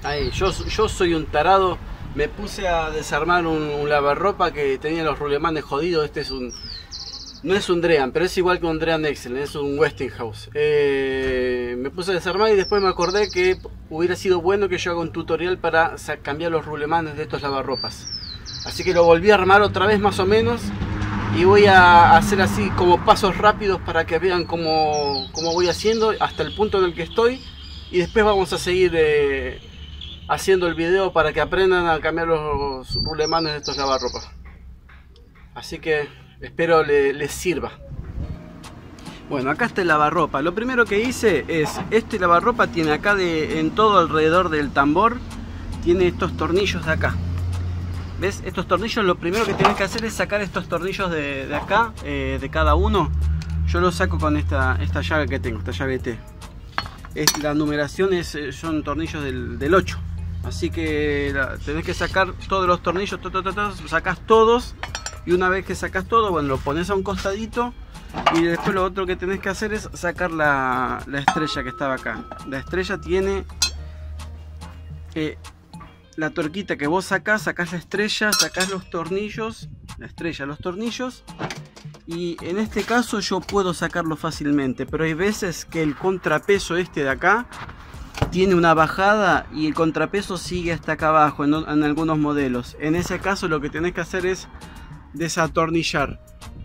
Ahí, yo soy un tarado. Me puse a desarmar un lavarropa que tenía los rulemanes jodidos. Este es no es un Drean, pero es igual que un Drean Excel, es un Westinghouse. Me puse a desarmar y después me acordé que hubiera sido bueno que yo haga un tutorial para cambiar los rulemanes de estos lavarropas. Así que lo volví a armar otra vez más o menos. Y voy a hacer así como pasos rápidos para que vean cómo voy haciendo hasta el punto en el que estoy. Y después vamos a seguir haciendo el video para que aprendan a cambiar los rulemanes de estos lavarropas. Así que espero les sirva. Bueno, acá está el lavarropa. Lo primero que hice es, este lavarropa tiene acá en todo alrededor del tambor, tiene estos tornillos de acá. ¿Ves? Estos tornillos, lo primero que tienes que hacer es sacar estos tornillos de acá, de cada uno. Yo los saco con esta llave que tengo, esta llave T. La numeración son tornillos del 8. Así que tenés que sacar todos los tornillos, sacás todos. Y una vez que sacas todo, bueno, lo pones a un costadito. Y después lo otro que tenés que hacer es sacar la estrella que estaba acá. La estrella tiene la tuerquita que vos sacás la estrella, sacás los tornillos, la estrella, los tornillos. Y en este caso yo puedo sacarlo fácilmente, pero hay veces que el contrapeso este de acá tiene una bajada y el contrapeso sigue hasta acá abajo en algunos modelos. En ese caso lo que tenés que hacer es desatornillar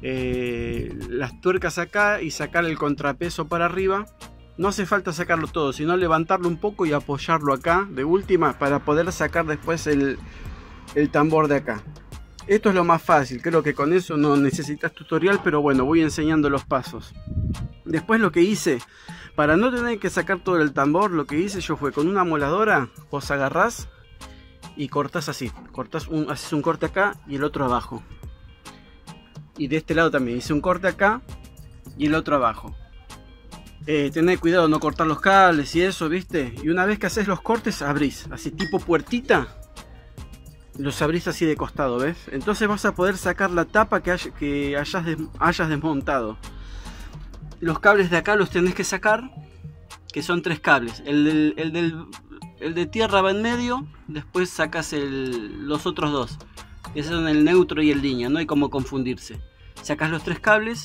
las tuercas acá y sacar el contrapeso para arriba. No hace falta sacarlo todo, sino levantarlo un poco y apoyarlo acá de última para poder sacar después el tambor de acá. Esto es lo más fácil, creo que con eso no necesitas tutorial, pero bueno, voy enseñando los pasos. Después lo que hice, para no tener que sacar todo el tambor, lo que hice yo fue con una moladora, vos agarrás y cortás así, haces un corte acá y el otro abajo. Y de este lado también hice un corte acá y el otro abajo. Tened cuidado no cortar los cables y eso, ¿viste? Y una vez que haces los cortes, abrís, así tipo puertita. Los abrís así de costado, ¿ves? Entonces vas a poder sacar la tapa que hayas desmontado. Los cables de acá los tenés que sacar, que son 3 cables. El de tierra va en medio, después sacas los otros 2. Esos son el neutro y el línea, no hay como confundirse. Sacas los 3 cables.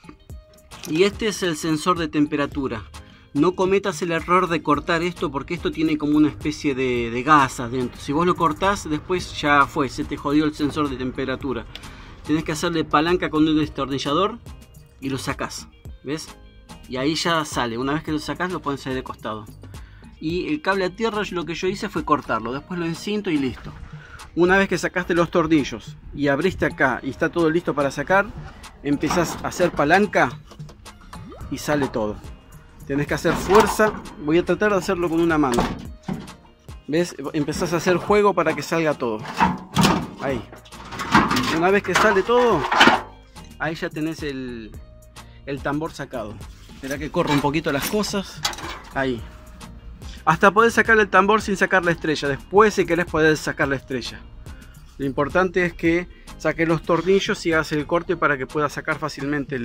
Y este es el sensor de temperatura. No cometas el error de cortar esto porque esto tiene como una especie de gas adentro. Si vos lo cortás, después ya fue, se te jodió el sensor de temperatura. Tenés que hacerle palanca con un destornillador y lo sacás, ¿ves? Y ahí ya sale. Una vez que lo sacás, lo pones ahí de costado. Y el cable a tierra, lo que yo hice fue cortarlo. Después lo encinto y listo. Una vez que sacaste los tornillos y abriste acá y está todo listo para sacar, empezás a hacer palanca y sale todo. Tenés que hacer fuerza. Voy a tratar de hacerlo con una mano. ¿Ves? Empezás a hacer juego para que salga todo. Ahí. Una vez que sale todo, ahí ya tenés el tambor sacado. Espera que corra un poquito las cosas. Ahí. Hasta podés sacar el tambor sin sacar la estrella. Después, si querés, podés sacar la estrella. Lo importante es que saques los tornillos y hagas el corte para que puedas sacar fácilmente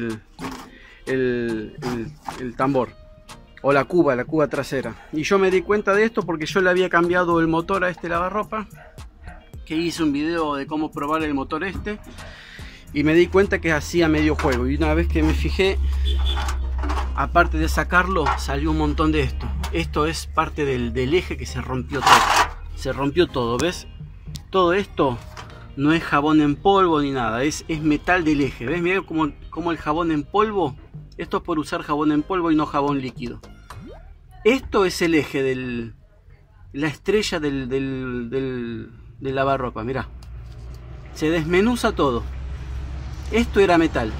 el tambor. O la cuba trasera. Y yo me di cuenta de esto porque yo le había cambiado el motor a este lavarropa. Que hice un video de cómo probar el motor este. Y me di cuenta que hacía medio juego. Y una vez que me fijé, aparte de sacarlo, salió un montón de esto. Esto es parte del eje que se rompió todo. Se rompió todo, ¿ves? Todo esto no es jabón en polvo ni nada. Es metal del eje. ¿Ves? Mirá como el jabón en polvo. Esto es por usar jabón en polvo y no jabón líquido. Esto es el eje la estrella del lavarropa. Mirá. Se desmenuza todo. Esto era metal.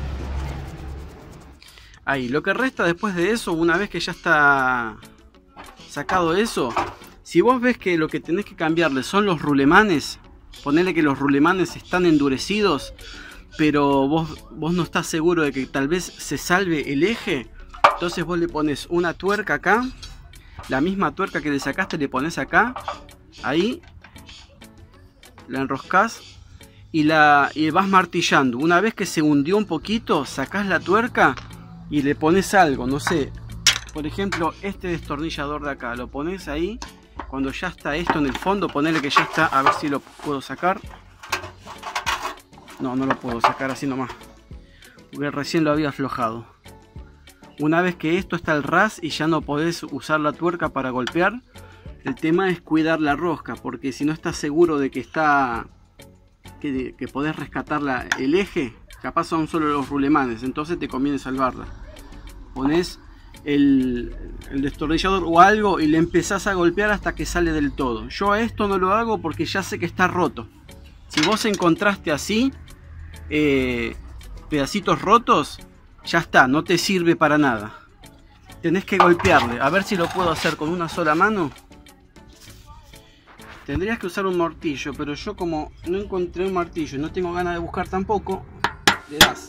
Ahí, lo que resta después de eso, una vez que ya está sacado eso, si vos ves que lo que tenés que cambiarle son los rulemanes, ponele que los rulemanes están endurecidos, pero vos no estás seguro de que tal vez se salve el eje, entonces vos le pones una tuerca acá, la misma tuerca que le sacaste le pones acá, ahí, la enroscás y vas martillando. Una vez que se hundió un poquito, sacás la tuerca y le pones algo, no sé, por ejemplo este destornillador de acá, lo pones ahí cuando ya está esto en el fondo, ponerle que ya está, a ver si lo puedo sacar. No, no lo puedo sacar así nomás, porque recién lo había aflojado. Una vez que esto está al ras y ya no podés usar la tuerca para golpear, el tema es cuidar la rosca, porque si no estás seguro de que está, que podés rescatar el eje, capaz son solo los rulemanes, entonces te conviene salvarla. Pones el destornillador o algo y le empezás a golpear hasta que sale del todo. Yo a esto no lo hago porque ya sé que está roto. Si vos encontraste así pedacitos rotos, ya está, no te sirve para nada. Tenés que golpearle. A ver si lo puedo hacer con una sola mano. Tendrías que usar un martillo, pero yo como no encontré un martillo y no tengo ganas de buscar tampoco, le das.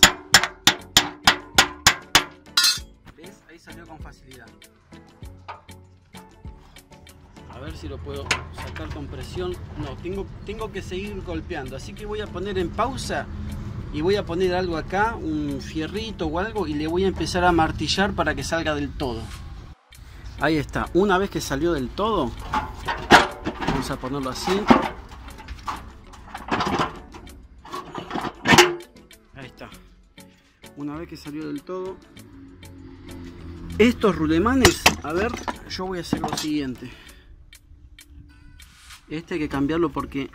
¿Ves? Ahí salió con facilidad. A ver si lo puedo sacar con presión. No, tengo que seguir golpeando, así que voy a poner en pausa y voy a poner algo acá, un fierrito o algo, y le voy a empezar a martillar para que salga del todo. Ahí está. Una vez que salió del todo, vamos a ponerlo así. Ahí está. Una vez que salió del todo, estos rulemanes, a ver, yo voy a hacer lo siguiente. Este hay que cambiarlo porque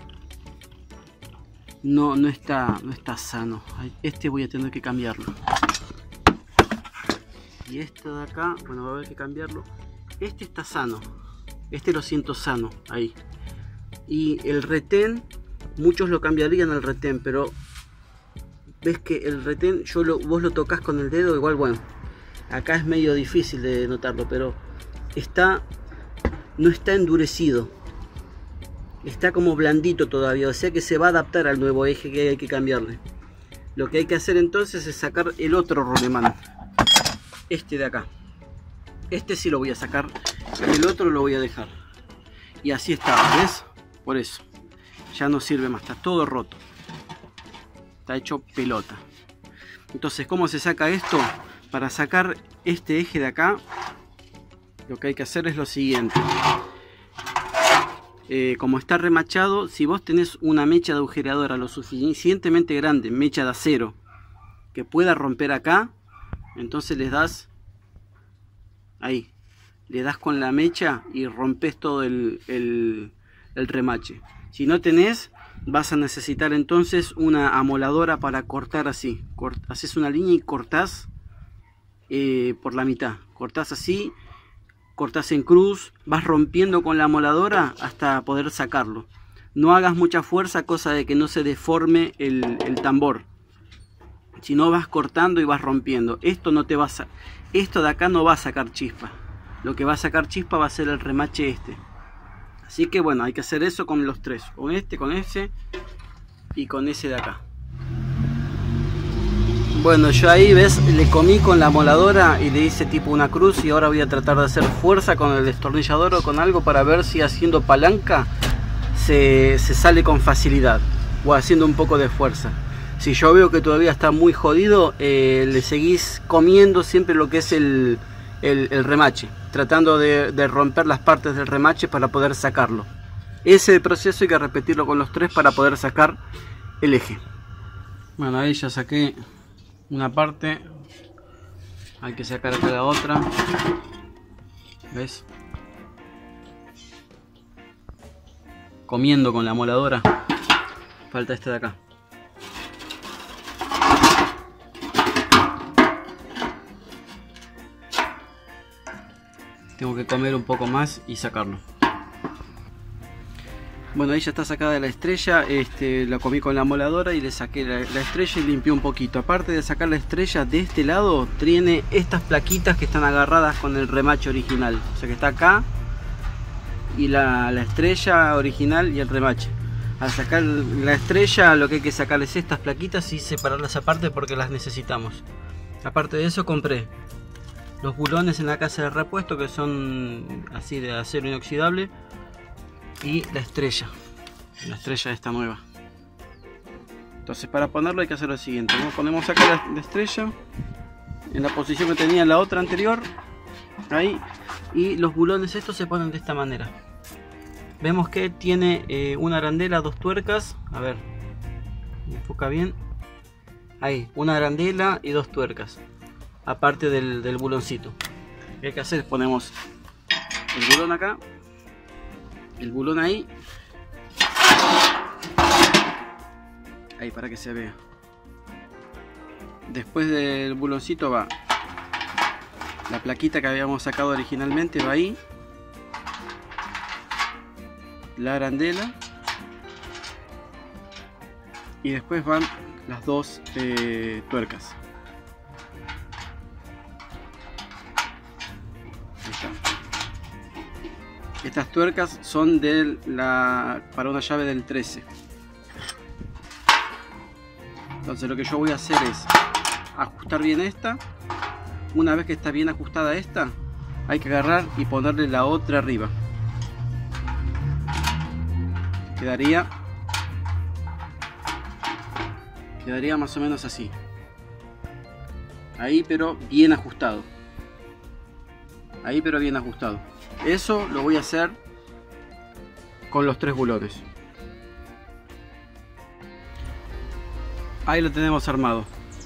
no está sano. Este voy a tener que cambiarlo. Y este de acá, bueno, va a haber que cambiarlo. Este está sano. Este lo siento sano, ahí. Y el retén, muchos lo cambiarían al retén, pero ves que el retén, vos lo tocas con el dedo, igual, bueno, acá es medio difícil de notarlo, pero no está endurecido. Está como blandito todavía, o sea que se va a adaptar al nuevo eje que hay que cambiarle. Lo que hay que hacer entonces es sacar el otro rulemán. Este de acá. Este sí lo voy a sacar, el otro lo voy a dejar. Y así está, ¿ves? Por eso. Ya no sirve más, está todo roto. Está hecho pelota. Entonces, ¿cómo se saca esto? Para sacar este eje de acá, lo que hay que hacer es lo siguiente. Como está remachado, si vos tenés una mecha de agujereadora lo suficientemente grande, mecha de acero, que pueda romper acá, entonces les das ahí, le das con la mecha y rompes todo el remache. Si no tenés, vas a necesitar entonces una amoladora para cortar así. Haces una línea y cortás por la mitad, cortás así, cortás en cruz, vas rompiendo con la amoladora hasta poder sacarlo. No hagas mucha fuerza, cosa de que no se deforme el tambor. Si no, vas cortando y vas rompiendo. Esto de acá no va a sacar chispa. Lo que va a sacar chispa va a ser el remache este. Así que bueno, hay que hacer eso con los tres. Con este, con ese y con ese de acá. Bueno, yo ahí, ves, le comí con la amoladora y le hice tipo una cruz, y ahora voy a tratar de hacer fuerza con el destornillador o con algo para ver si haciendo palanca se sale con facilidad, o haciendo un poco de fuerza. Si yo veo que todavía está muy jodido, le seguís comiendo siempre lo que es el remache, tratando de romper las partes del remache para poder sacarlo. Ese proceso hay que repetirlo con los tres para poder sacar el eje. Bueno, ahí ya saqué una parte, hay que sacar acá la otra, ¿ves? Comiendo con la amoladora. Falta este de acá. Tengo que comer un poco más y sacarlo. Bueno, ahí ya está sacada la estrella. La comí con la amoladora y le saqué la estrella y limpié un poquito. Aparte de sacar la estrella, de este lado tiene estas plaquitas que están agarradas con el remache original. O sea que está acá y la estrella original y el remache. Al sacar la estrella, lo que hay que sacar es estas plaquitas y separarlas aparte porque las necesitamos. Aparte de eso, compré los bulones en la casa de repuesto, que son así de acero inoxidable, y la estrella esta nueva. Entonces, para ponerlo hay que hacer lo siguiente: ponemos acá la estrella en la posición que tenía la otra anterior, ahí, y los bulones estos se ponen de esta manera. vemos que tiene una arandela, 2 tuercas. A ver, me enfoca bien. Ahí, una arandela y 2 tuercas. Aparte del buloncito. Lo que hay que hacer es ponemos el bulón acá, el bulón ahí. Ahí para que se vea. Después del buloncito va la plaquita que habíamos sacado originalmente, va ahí. La arandela. Y después van las 2 tuercas. Ahí está. Estas tuercas son para una llave del 13. Entonces lo que yo voy a hacer es ajustar bien esta. Una vez que está bien ajustada esta, hay que agarrar y ponerle la otra arriba. Quedaría más o menos así. Ahí pero bien ajustado. Ahí pero bien ajustado. Eso lo voy a hacer con los 3 bulones. Ahí lo tenemos armado.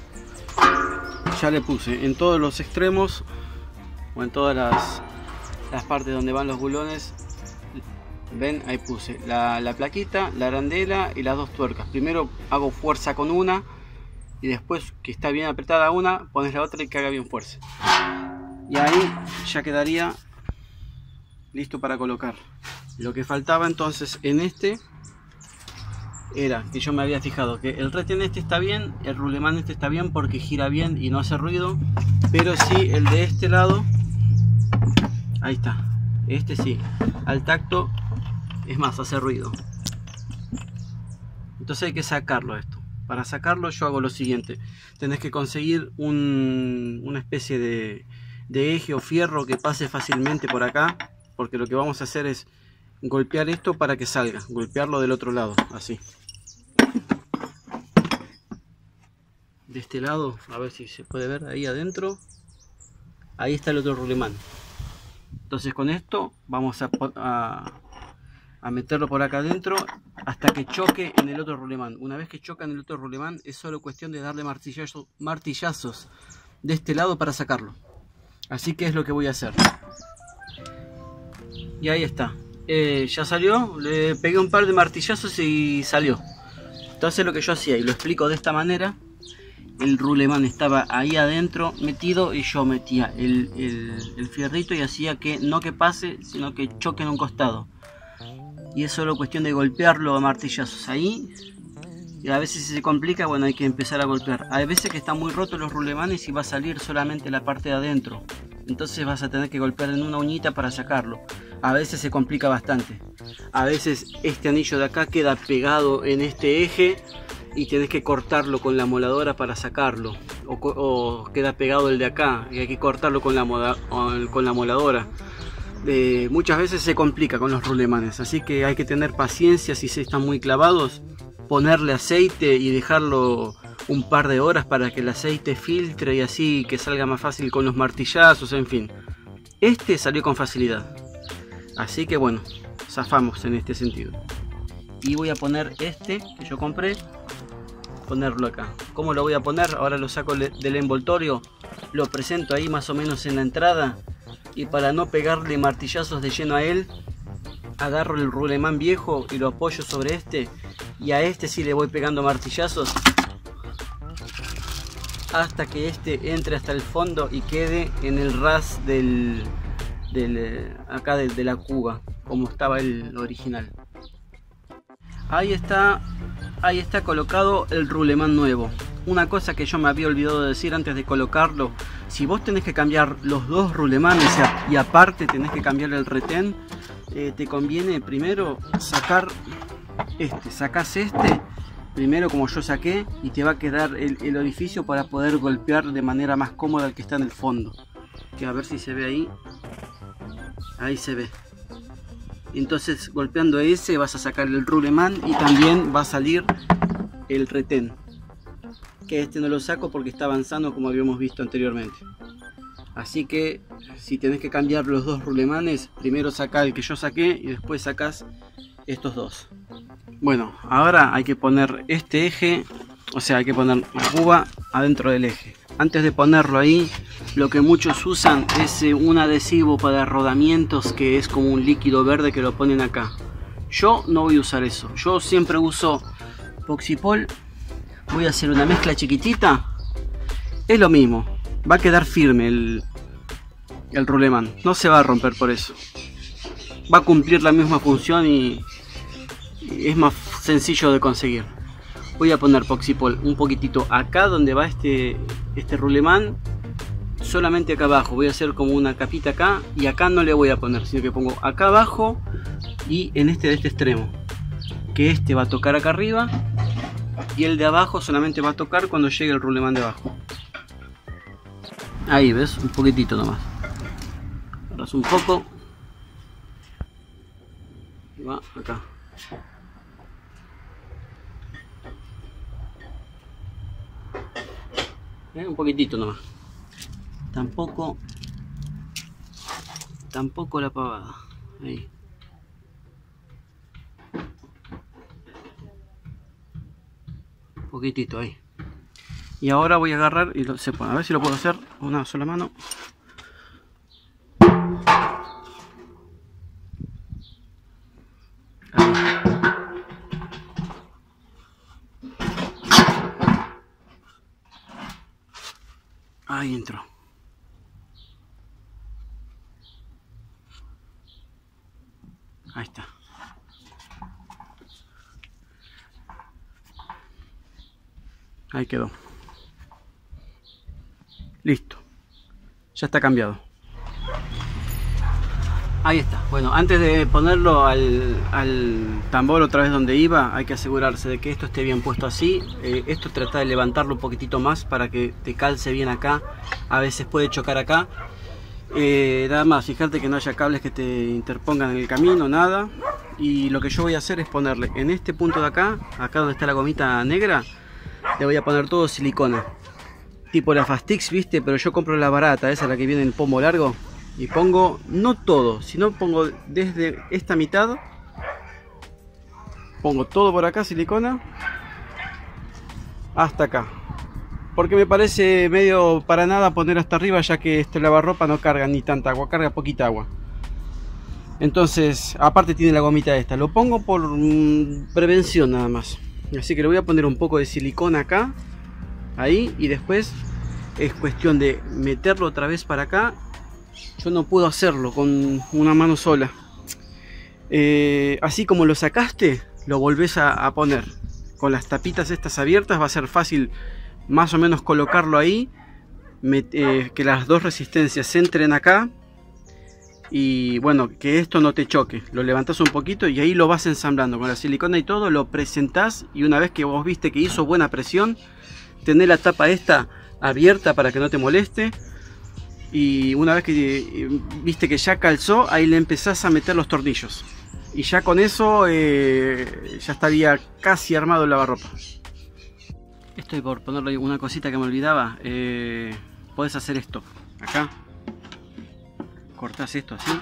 Ya le puse en todos los extremos o en todas las partes donde van los bulones. Ven, ahí puse la plaquita, la arandela y las 2 tuercas. Primero hago fuerza con una y después que está bien apretada una, pones la otra y que haga bien fuerza. Y ahí ya quedaría listo para colocar. Lo que faltaba entonces en este era que yo me había fijado que el retén este está bien, el rulemán este está bien porque gira bien y no hace ruido, pero sí el de este lado, ahí está, este sí, al tacto es más, hace ruido. Entonces hay que sacarlo esto. Para sacarlo yo hago lo siguiente: tenés que conseguir una especie de eje o fierro que pase fácilmente por acá, porque lo que vamos a hacer es golpear esto para que salga, golpearlo del otro lado, así. De este lado, a ver si se puede ver ahí adentro. Ahí está el otro rulemán. Entonces con esto vamos a meterlo por acá adentro hasta que choque en el otro rulemán. Una vez que choca en el otro rulemán es solo cuestión de darle martillazos de este lado para sacarlo. Así que es lo que voy a hacer. Y ahí está. Ya salió, le pegué un par de martillazos y salió. Entonces lo que yo hacía, y lo explico de esta manera: el rulemán estaba ahí adentro metido y yo metía el fierrito y hacía que no que pase, sino que choque en un costado. Y es solo cuestión de golpearlo a martillazos ahí. Y a veces si se complica, bueno, hay que empezar a golpear. Hay veces que están muy rotos los rulemanes y va a salir solamente la parte de adentro. Entonces vas a tener que golpear en una uñita para sacarlo. A veces se complica bastante. A veces este anillo de acá queda pegado en este eje y tienes que cortarlo con la moladora para sacarlo. O queda pegado el de acá y hay que cortarlo con la moladora. Muchas veces se complica con los rulemanes, así que hay que tener paciencia. Si se están muy clavados, ponerle aceite y dejarlo un par de horas para que el aceite filtre y así que salga más fácil con los martillazos, en fin. Este salió con facilidad, así que bueno, zafamos en este sentido. Y voy a poner este que yo compré, ponerlo acá. ¿Cómo lo voy a poner? Ahora lo saco del envoltorio, lo presento ahí más o menos en la entrada. Y para no pegarle martillazos de lleno a él, agarro el rulemán viejo y lo apoyo sobre este. Y a este sí le voy pegando martillazos hasta que este entre hasta el fondo y quede en el ras de la cuba, como estaba el original. Ahí está colocado el rulemán nuevo. Una cosa que yo me había olvidado de decir antes de colocarlo: si vos tenés que cambiar los 2 rulemanes y aparte tenés que cambiar el retén, te conviene primero sacar sacás este primero como yo saqué, y te va a quedar el orificio para poder golpear de manera más cómoda el que está en el fondo. Que a ver si se ve ahí. Ahí se ve. Entonces golpeando ese vas a sacar el rulemán y también va a salir el retén, que este no lo saco porque está avanzando como habíamos visto anteriormente. Así que si tenés que cambiar los dos rulemanes, primero saca el que yo saqué y después sacás estos dos. Bueno, ahora hay que poner este eje, o sea, hay que poner la cuba adentro del eje. Antes de ponerlo ahí, lo que muchos usan es un adhesivo para rodamientos, que es como un líquido verde que lo ponen acá. Yo no voy a usar eso, yo siempre uso Poxipol. Voy a hacer una mezcla chiquitita. Es lo mismo, va a quedar firme el rulemán, no se va a romper por eso. Va a cumplir la misma función y es más sencillo de conseguir. Voy a poner Poxipol un poquitito acá donde va este rulemán, solamente acá abajo. Voy a hacer como una capita acá, y acá no le voy a poner, sino que pongo acá abajo y en este de este extremo, que este va a tocar acá arriba y el de abajo solamente va a tocar cuando llegue el rulemán de abajo. Ahí ves, un poquitito nomás. Agarras un poco y va acá. Un poquitito nomás. Tampoco la pavada. Ahí. Un poquitito ahí. Y ahora voy a agarrar y a ver si lo puedo hacer con una sola mano. Ahí entró. Ahí está. Ahí quedó. Listo. Ya está cambiado. Ahí está. Bueno, antes de ponerlo al tambor otra vez donde iba, hay que asegurarse de que esto esté bien puesto así. Esto trata de levantarlo un poquitito más para que te calce bien acá. A veces puede chocar acá. Nada más, fíjate que no haya cables que te interpongan en el camino, nada. Y lo que yo voy a hacer es ponerle en este punto de acá, donde está la gomita negra, le voy a poner todo silicona. Tipo la Fastix, viste, pero yo compro la barata, esa la que viene en el pomo largo. Y pongo, no todo, sino pongo desde esta mitad. Pongo todo por acá, silicona, hasta acá. Porque me parece medio para nada poner hasta arriba, ya que este lavarropa no carga ni tanta agua, carga poquita agua. Entonces, aparte tiene la gomita esta. Lo pongo por prevención nada más. Así que le voy a poner un poco de silicona acá, ahí, y después es cuestión de meterlo otra vez para acá. Yo no puedo hacerlo con una mano sola. Así como lo sacaste, lo volvés a poner. Con las tapitas estas abiertas va a ser fácil más o menos colocarlo ahí. Que las dos resistencias entren acá. Y bueno, que esto no te choque. Lo levantás un poquito y ahí lo vas ensamblando con la silicona y todo. Lo presentás y una vez que vos viste que hizo buena presión, tenés la tapa esta abierta para que no te moleste. Y una vez que viste que ya calzó, ahí le empezás a meter los tornillos. Y ya con eso ya estaría casi armado el lavarropa. Estoy por ponerle una cosita que me olvidaba. Podés hacer esto. Acá. Cortás esto así.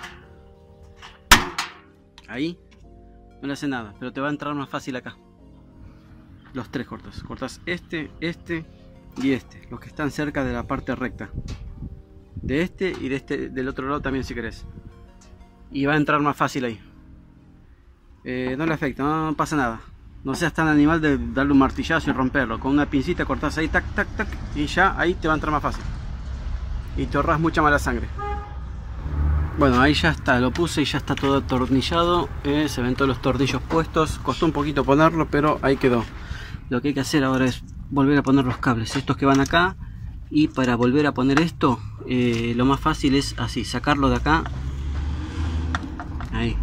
Ahí. No le hace nada, pero te va a entrar más fácil acá. Los tres cortas. Cortás este y este. Los que están cerca de la parte recta. De este y de este del otro lado también si querés. Y va a entrar más fácil ahí. No le afecta, no pasa nada. No seas tan animal de darle un martillazo y romperlo. Con una pincita cortás ahí, tac, tac, tac. Y ya ahí te va a entrar más fácil. Y te ahorras mucha mala sangre. Bueno, ahí ya está, lo puse y ya está todo atornillado. Se ven todos los tornillos puestos. Costó un poquito ponerlo, pero ahí quedó. Lo que hay que hacer ahora es volver a poner los cables. Estos que van acá. Y para volver a poner esto, lo más fácil es así, sacarlo de acá. Ahí.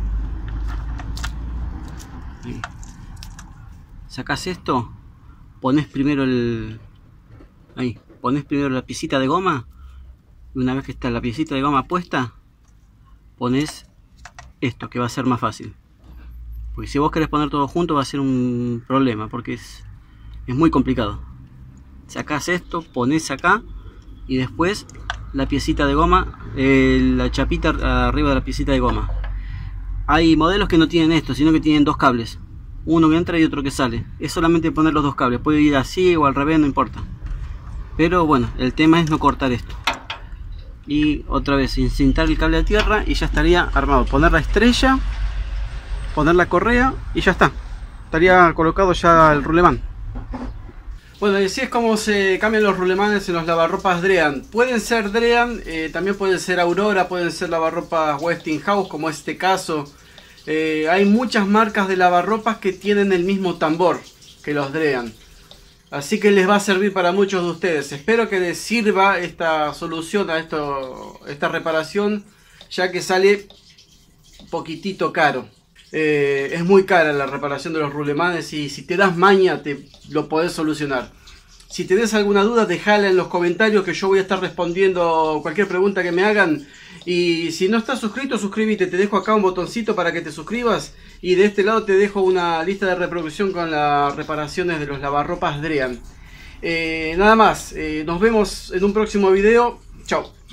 Ahí. Sacás esto, pones primero ahí, pones primero la piecita de goma. Y una vez que está la piecita de goma puesta, pones esto, que va a ser más fácil. Porque si vos querés poner todo junto va a ser un problema, porque es muy complicado. Sacás esto, pones acá y después la piecita de goma, la chapita arriba de la piecita de goma. Hay modelos que no tienen esto, sino que tienen dos cables, uno que entra y otro que sale. Es solamente poner los dos cables, puede ir así o al revés, no importa. Pero bueno, el tema es no cortar esto. Y otra vez incintar el cable a tierra y ya estaría armado. Poner la estrella, poner la correa y ya está. Estaría colocado ya el rulemán. Bueno, y así es como se cambian los rulemanes en los lavarropas Drean. Pueden ser Drean, también pueden ser Aurora, pueden ser lavarropas Westinghouse, como este caso. Hay muchas marcas de lavarropas que tienen el mismo tambor que los Drean. Así que les va a servir para muchos de ustedes. Espero que les sirva esta solución a esta reparación, ya que sale un poquitito caro. Es muy cara la reparación de los rulemanes y si te das maña te lo podés solucionar. Si tenés alguna duda, dejala en los comentarios que yo voy a estar respondiendo cualquier pregunta que me hagan. Y si no estás suscrito, suscríbete. Te dejo acá un botoncito para que te suscribas. Y de este lado te dejo una lista de reproducción con las reparaciones de los lavarropas Drean. Nada más, nos vemos en un próximo video. Chao.